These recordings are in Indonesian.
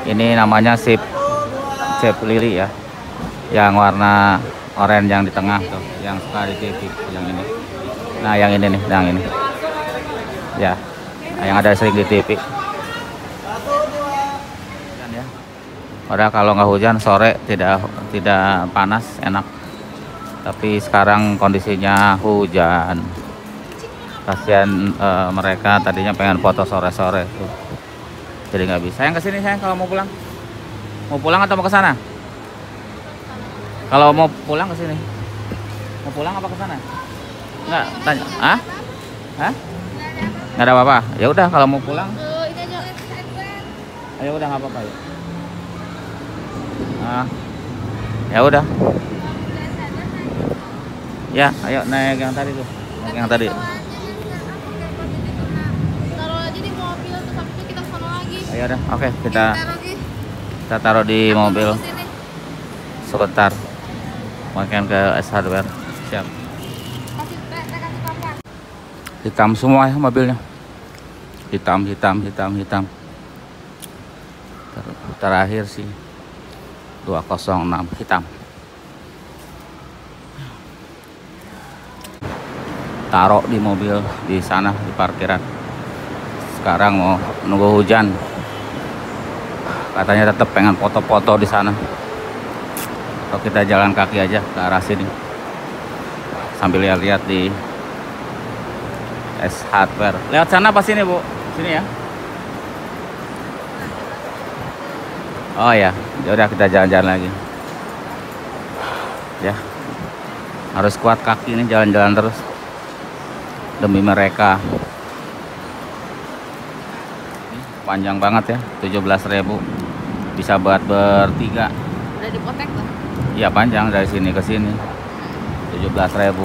Ini namanya sip lili ya, yang warna oranye yang di tengah tuh, yang suka di TV, yang ini. Nah, yang ini nih, yang ini. Ya, yang ada sering di TV. Ya. Padahal kalau nggak hujan sore tidak panas, enak. Tapi sekarang kondisinya hujan. Kasihan mereka tadinya pengen foto sore-sore tuh. Jadi nggak bisa. Sayang kesini sayang kalau mau pulang. Mau pulang atau mau ke sana? Kalau mau pulang ke sini. Mau pulang apa ke sana? Enggak, tanya. Ah? Hah? Nggak ada apa-apa. Ya udah kalau mau pulang. Ayo udah nggak apa-apa ya. Ah. Ya udah. Ya, ayo naik yang tadi tuh. Naik yang tadi. Taruh aja di mobil terus habis itu kita sono lagi. Ayo udah. Oke, kita taruh di mobil. Sebentar. Makan ke S Hardware. Siap. Hitam semua ya mobilnya. Hitam. Terakhir sih 206 hitam. Taruh di mobil di sana di parkiran. Sekarang mau nunggu hujan. Katanya tetap pengen foto-foto di sana. Kalau kita jalan kaki aja ke arah sini sambil lihat-lihat di S Hardware. Lewat sana apa sini, Bu? Sini ya. Oh ya, udah kita jalan-jalan lagi. Ya. Harus kuat kaki ini jalan-jalan terus. Demi mereka. Panjang banget ya, 17.000. Bisa buat bertiga. Udah dipotek tuh. Iya, panjang dari sini ke sini. 17.000.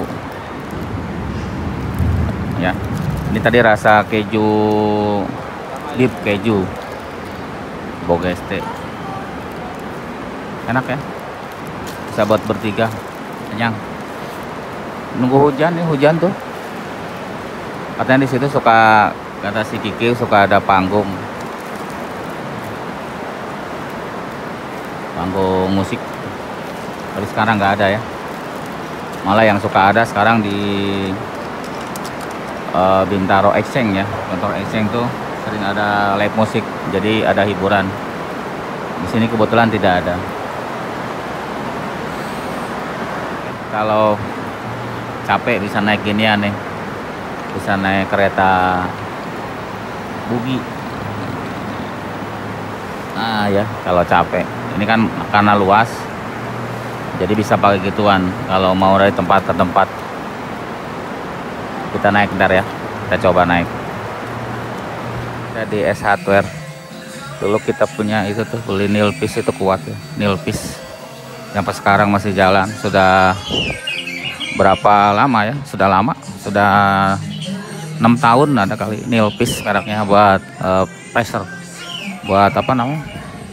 Ya. Ini tadi rasa keju dip keju. Bogeste. Enak ya. Bisa buat bertiga. Kenyang. Nunggu hujan nih, hujan tuh. Katanya di situ suka, kata si Kiki suka ada panggung musik. Tapi sekarang nggak ada ya. Malah yang suka ada sekarang di Bintaro Exchange ya. Bintaro Exchange tuh sering ada live musik. Jadi ada hiburan. Di sini kebetulan tidak ada. Kalau capek bisa naik ginian nih. Bisa naik kereta Bugi. Nah ya, kalau capek. Ini kan karena luas, jadi bisa pakai gituan. Kalau mau dari tempat ke tempat, kita naik bentar ya. Kita coba naik. Jadi S Hardware. Dulu kita punya itu tuh, beli Nilpis itu kuat ya. Nilpis. Sampai sekarang masih jalan. Sudah berapa lama ya? Sudah lama. Sudah 6 tahun ada kali. Nilpis mereknya buat pressure. Buat apa namanya?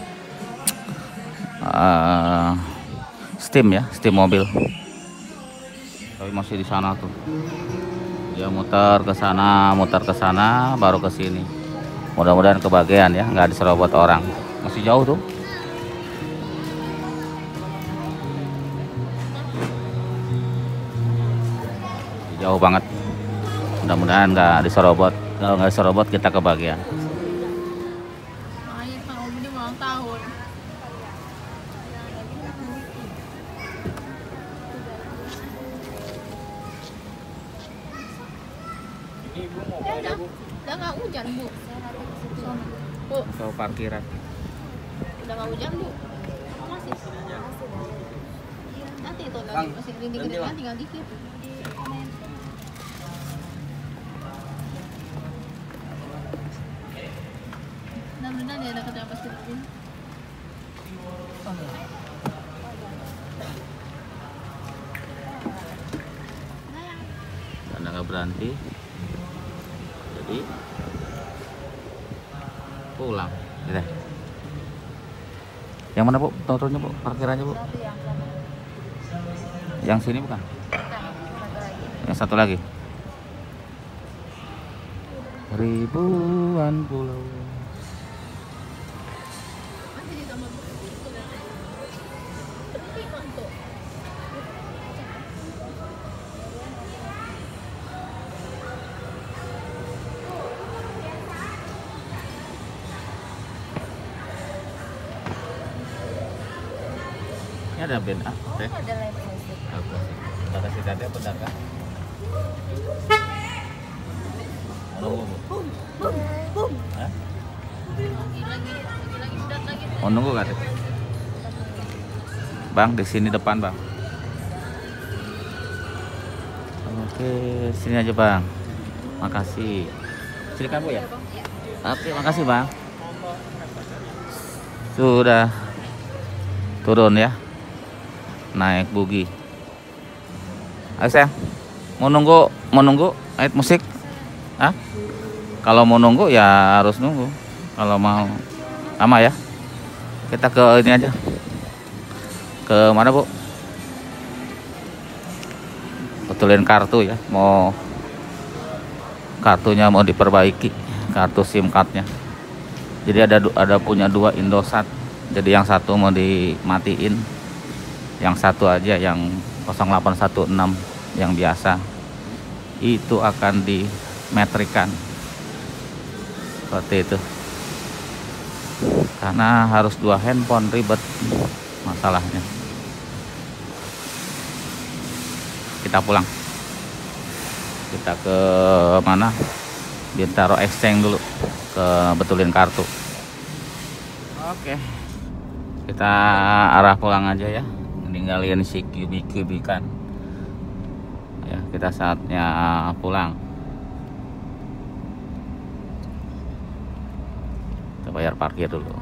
Steam ya, steam mobil. Tapi masih di sana tuh. Dia muter ke sana, baru ke sini. Mudah-mudahan kebagian ya, nggak diserobot orang. Masih jauh tuh. Jauh banget. Mudah-mudahan nggak diserobot. Kalau nggak diserobot kita kebagian. Makanya Kang Om ini ulang tahun. Udah nggak hujan Bu. Bu, Ke parkiran. udah nggak hujan Bu. Masih. Nanti itu lagi masih rintik-rintik tinggal dikit. Mudah-mudahan dia ada kerja pasti lagi. Karena nggak berhenti, jadi pulang. Gitu. Yang mana Bu? Turunnya Bu? Parkirannya Bu? Yang sini bukan? Yang satu lagi. Ribuan pulau. Ini ada band ah, teh. Ada live music. Kata si Tete benar kan? Nunggu bu. Hah? Lagi sedap lagi. Mau nunggu kata? Bang di sini depan bang. Oke sini aja bang. Makasih. Silakan bu ya. Oke makasih bang. Sudah turun ya. Naik bugi. Ayo sayang. Mau nunggu ayat musik? Hah? Kalau mau nunggu ya harus nunggu. Kalau mau lama ya. Kita ke ini aja. Ke mana bu? Betulin kartu ya. Mau kartunya mau diperbaiki. Kartu SIM cardnya. Jadi ada punya 2 Indosat. Jadi yang satu mau dimatiin. Yang satu aja yang 0816 yang biasa itu akan dimetrikan seperti itu, karena harus 2 handphone ribet masalahnya. Kita pulang, kita ke mana, Bintaro Exchange dulu, ke betulin kartu. Oke, kita arah pulang aja ya, ninggalin si kubik-kubikan ya. Kita saatnya pulang. Kita bayar parkir dulu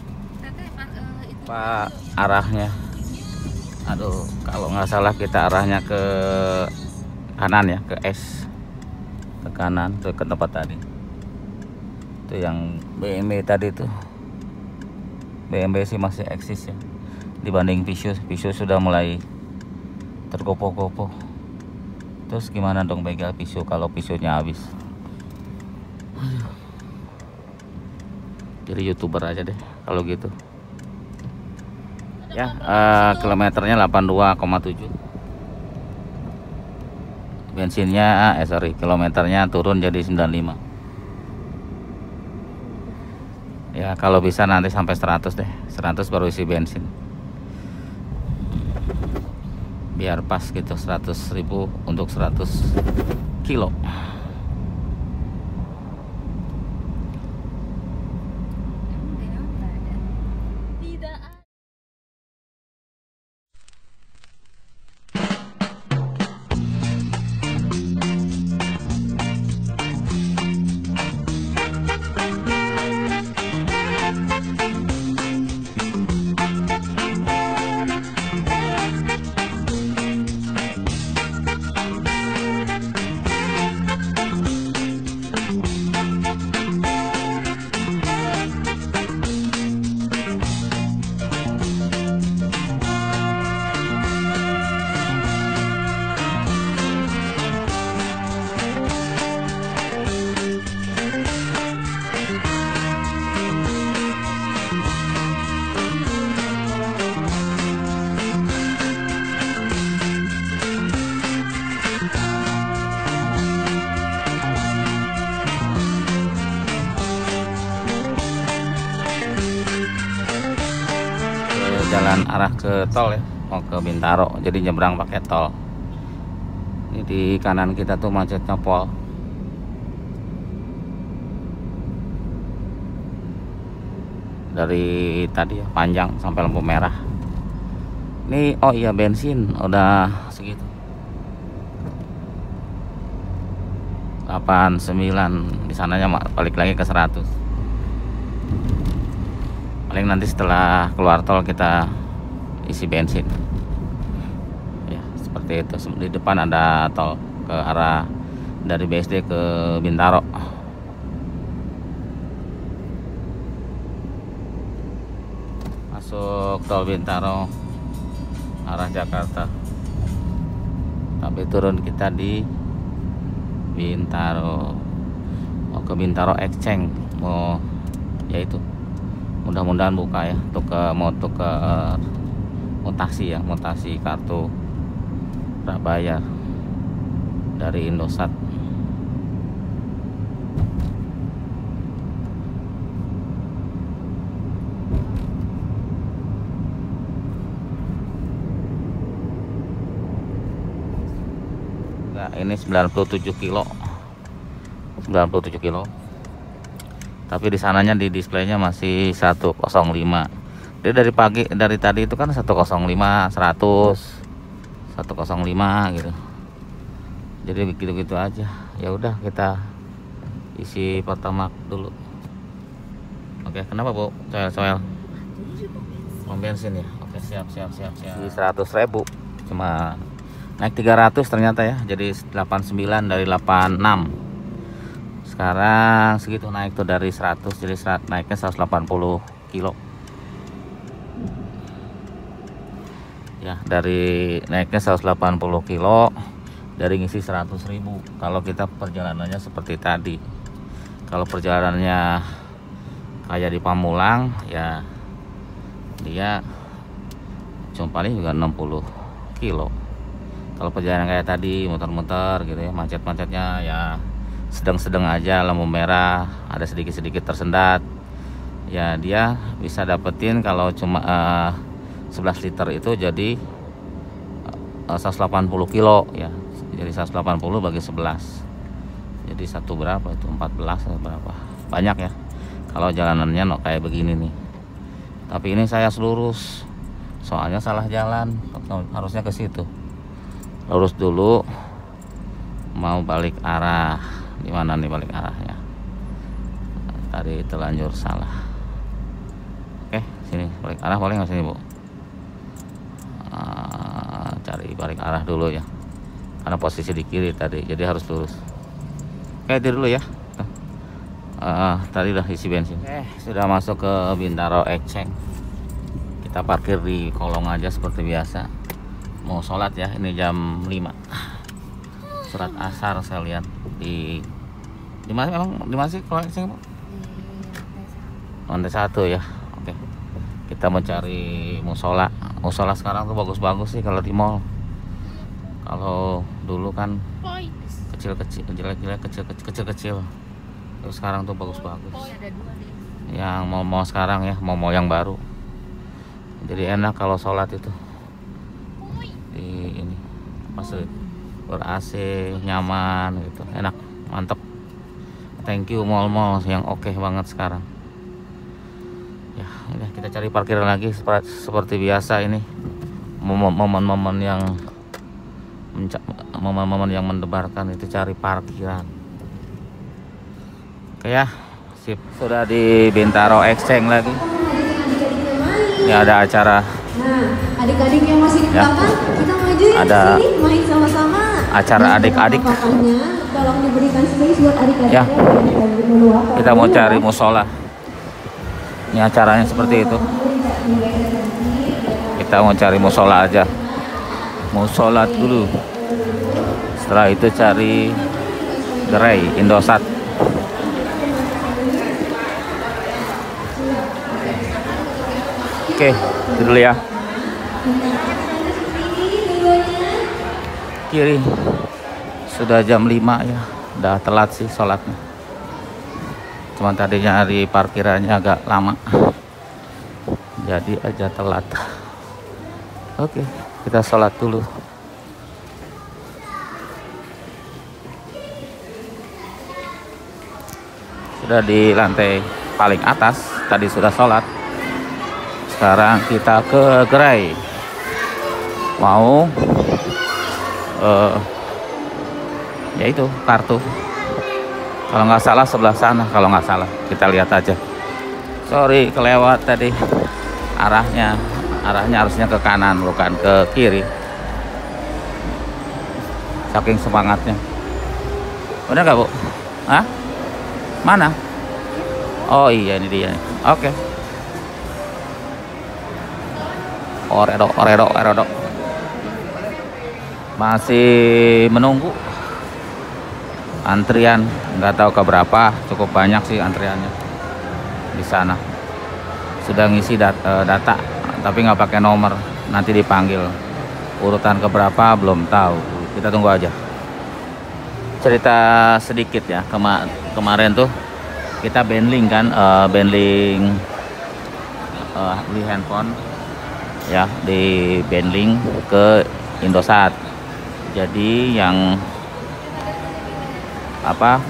pak. Arahnya aduh kalau nggak salah kita arahnya ke kanan ya, ke S, ke kanan tuh, ke tempat tadi itu yang BMW tadi tuh. BMW sih masih eksis ya dibanding Vision sudah mulai tergopoh-gopoh. Terus gimana dong begal Vision kalau Visionnya habis? Jadi YouTuber aja deh kalau gitu ya. Kilometernya 82,7. Bensinnya kilometernya turun jadi 95 ya. Kalau bisa nanti sampai 100 deh, 100 baru isi bensin biar pas gitu. 100.000 untuk 100 kilo. Jalan arah ke tol ya, mau ke Bintaro, jadi nyebrang pakai tol. Ini di kanan kita tuh macetnya pol. Dari tadi ya panjang sampai lampu merah. Ini oh iya bensin udah segitu. 89 di sananya balik lagi ke 100. Paling nanti setelah keluar tol kita isi bensin ya, seperti itu. Di depan ada tol ke arah dari BSD ke Bintaro. Masuk tol Bintaro arah Jakarta, tapi turun kita di Bintaro, mau ke Bintaro Exchange, mau yaitu mudah-mudahan buka ya untuk ke mutasi ya, mutasi kartu prabayar dari Indosat. ya ini 97 kilo 97 kilo, tapi di sananya di displaynya masih 105. Dia dari tadi itu kan 105 gitu, jadi begitu-gitu aja. Ya udah, kita isi pertamax dulu. Oke, kenapa Bu? Soal pom bensin ya. Oke, siap. Di 100.000 cuma naik 300 ternyata ya, jadi 89 dari 86. Sekarang segitu naik tuh dari 100, jadi naiknya 180 kilo ya, dari naiknya 180 kilo dari ngisi 100.000. Kalau kita perjalanannya seperti tadi, kalau perjalanannya kayak di Pamulang ya, dia cuma paling juga 60 kilo. Kalau perjalanan kayak tadi muter-muter gitu ya, macet-macetnya ya sedang-sedang aja, lampu merah ada sedikit-sedikit tersendat ya, dia bisa dapetin kalau cuma 11 liter itu jadi 180 kilo ya, jadi 180 bagi 11 jadi satu berapa itu, 14 atau berapa, banyak ya kalau jalanannya kayak begini nih. Tapi ini saya lurus soalnya salah jalan, harusnya ke situ, lurus dulu mau balik arah. Di mana nih balik arahnya? Tadi terlanjur salah. Oke, sini balik arah, boleh nggak sini Bu? Cari balik arah dulu ya, karena posisi di kiri tadi, jadi harus lurus. Oke, itu dulu ya. Tadi udah isi bensin. Sudah masuk ke Bintaro Ekceng. Kita parkir di kolong aja seperti biasa. Mau sholat ya, ini jam 5. Surat asar saya lihat di mana, memang di mana sih kalau Ekceng Bu? Lantai 1 ya. Oke, kita mau cari musola. Musola sekarang tuh bagus-bagus sih kalau di mall. Kalau dulu kan kecil-kecil, jelek-jelek, kecil-kecil. Terus sekarang tuh bagus-bagus. Yang mau sekarang ya, mau yang baru. Jadi enak kalau sholat itu di ini masih ber AC, nyaman gitu, enak, mantep. Thank you mall-mall yang oke banget sekarang. Ya, udah kita cari parkiran lagi seperti biasa. Ini momen-momen yang mendebarkan itu, cari parkiran. Oke ya, sip. Sudah di Bintaro Ekceng lagi. Ini ada acara. Nah, adik-adik yang masih di belakang, kita maju ya Ada di sini, main sama-sama. acara adik-adik. Tolong diberikan space buat adik-adik Ya. Kita mau cari musola. Ini acaranya seperti itu. Kita mau cari musola aja. Mau sholat dulu. Setelah itu cari gerai Indosat. Oke, itu dulu ya. Kiri. Sudah jam 5 ya. Udah telat sih sholatnya. Cuman tadi nyari parkirannya agak lama, jadi aja telat. Oke, kita sholat dulu. Sudah di lantai paling atas, tadi sudah sholat. Sekarang kita ke gerai. Mau yaitu kartu. Kalau nggak salah sebelah sana, kalau nggak salah. Kita lihat aja. Sorry, kelewat tadi. Arahnya harusnya ke kanan, bukan ke kiri. Saking semangatnya. Udah nggak Bu? Hah? Mana? Oh iya, ini dia. Oke. Oredo. Masih menunggu antrian, nggak tahu keberapa, cukup banyak sih antriannya di sana. Sudah ngisi data, tapi nggak pakai nomor, nanti dipanggil. Urutan keberapa belum tahu, kita tunggu aja. Cerita sedikit ya, kemarin tuh kita bundling kan, beli handphone ya, di bundling ke Indosat. Jadi yang apa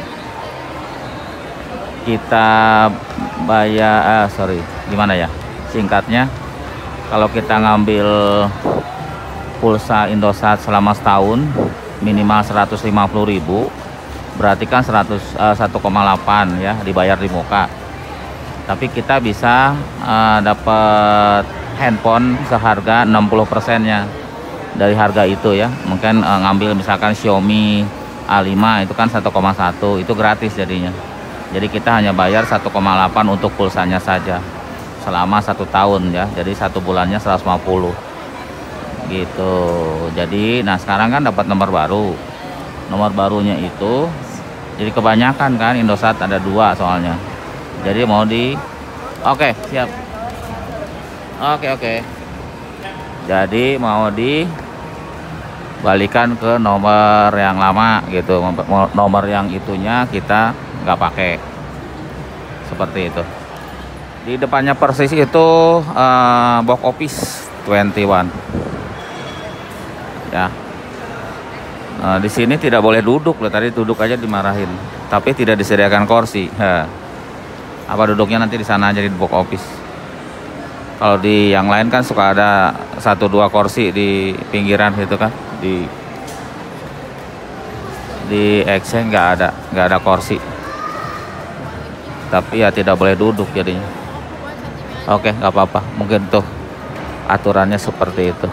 kita bayar gimana ya singkatnya, kalau kita ngambil pulsa Indosat selama setahun minimal 150.000, berarti kan 1,8 ya dibayar di muka. Tapi kita bisa dapat handphone seharga 60%-nya dari harga itu ya. Mungkin ngambil misalkan Xiaomi A5 itu kan 1,1, itu gratis jadinya. Jadi kita hanya bayar 1,8 untuk pulsanya saja selama 1 tahun ya. Jadi 1 bulannya 150 gitu. Jadi nah sekarang kan dapat nomor baru. Nomor barunya itu jadi kebanyakan kan, Indosat ada 2 soalnya. Jadi mau oke, siap. Oke. Jadi mau dibalikan ke nomor yang lama gitu. Nomor yang itunya kita nggak pakai. Seperti itu. Di depannya persis itu box office 21. Ya. Di sini tidak boleh duduk loh. Tadi duduk aja dimarahin. Tapi tidak disediakan kursi. Apa duduknya nanti di sana aja di box office. Kalau di yang lain kan suka ada 1-2 kursi di pinggiran gitu kan. Di Exchange nggak ada kursi. Tapi ya tidak boleh duduk jadinya. Oke, nggak apa-apa. Mungkin tuh aturannya seperti itu.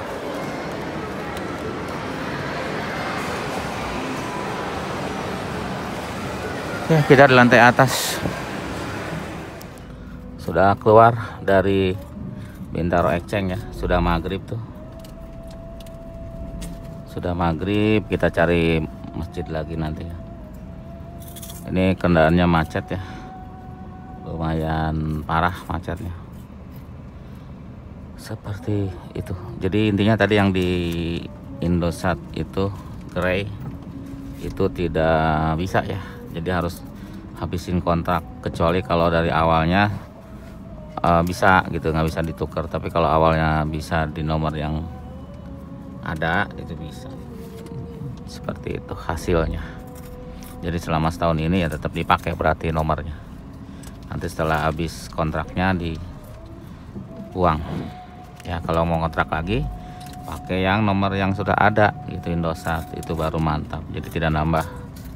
Ya, kita di lantai atas. Sudah keluar dari Bintaro Exchange ya. Sudah maghrib tuh. Sudah maghrib, kita cari masjid lagi nanti ya. Ini kendaraannya macet ya. Lumayan parah macetnya. Seperti itu. Jadi intinya tadi yang di Indosat itu Grey itu tidak bisa ya. Jadi harus habisin kontrak, kecuali kalau dari awalnya bisa gitu, nggak bisa ditukar. Tapi kalau awalnya bisa di nomor yang ada itu bisa. Seperti itu hasilnya. Jadi selama setahun ini ya tetap dipakai berarti nomornya. Nanti setelah habis kontraknya dibuang. Ya kalau mau kontrak lagi pakai yang nomor yang sudah ada gitu, Indosat itu baru mantap. Jadi tidak nambah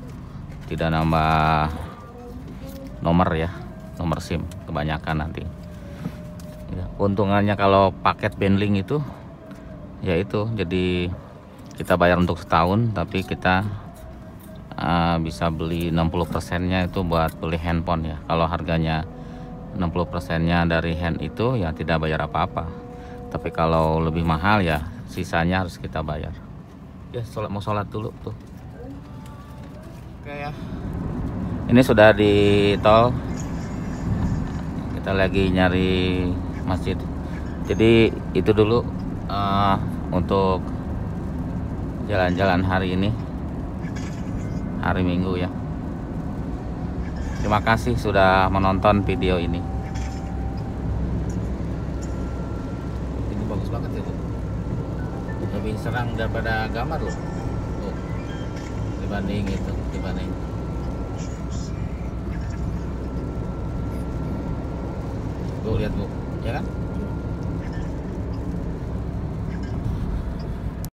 nomor ya, nomor SIM kebanyakan nanti. Ya, untungannya kalau paket bundling itu ya itu, jadi kita bayar untuk setahun tapi kita bisa beli 60%-nya itu buat beli handphone ya. Kalau harganya 60%-nya dari hand itu ya tidak bayar apa-apa. Tapi kalau lebih mahal ya sisanya harus kita bayar. Ya mau sholat dulu tuh. Oke ya. Ini sudah di tol. Kita lagi nyari masjid. Jadi itu dulu untuk jalan-jalan hari ini. Hari Minggu ya. Terima kasih sudah menonton video ini. Ini bagus banget ya, Bu. Lebih serang daripada gambar loh. Tuh. Dibanding. Tuh lihat Bu, ya kan?